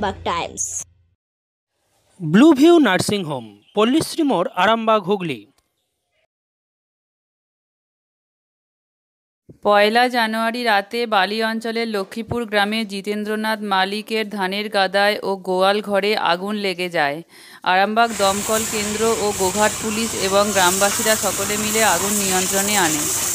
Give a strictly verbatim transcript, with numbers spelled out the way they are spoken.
Arambagh Times. Blue view nursing home, Pallishree মোড়, আরামবাগ, হুগলি। পয়লা জানুয়ারি রাতে বালি অঞ্চলের লক্ষ্মীপুর গ্রামে জিতেন্দ্রনাথ মালিকের ধানের গাদায় ও গোয়াল ঘরে আগুন লেগে যায়। আরামবাগ দমকল কেন্দ্র ও গোঘাট পুলিশ এবং গ্রামবাসীরা সকলে মিলে আগুন নিয়ন্ত্রণে আনে।